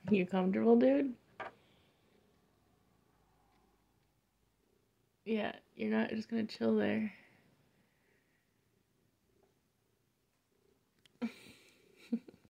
You comfortable, dude? Yeah, you're not just gonna chill there.